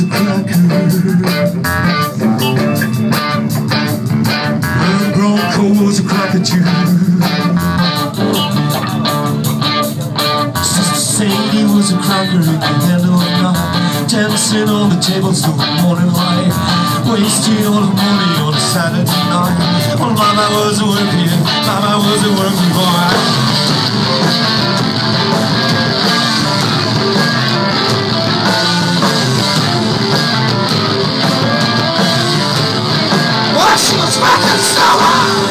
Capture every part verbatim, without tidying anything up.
a cracker. Young Bronco was a cracker too. Sister Sadie was a cracker in the middle of the night, dancing on the tables till the morning light, wasting all the money on a Saturday night. Well, mama was a working, mama was a working boy. She was working so hard.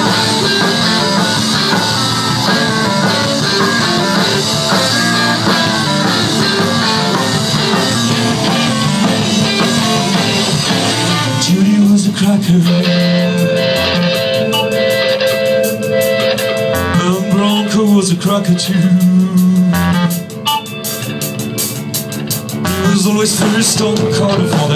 Judy was a cracker. Young Bronco was a cracker too. He was always first on the carnival.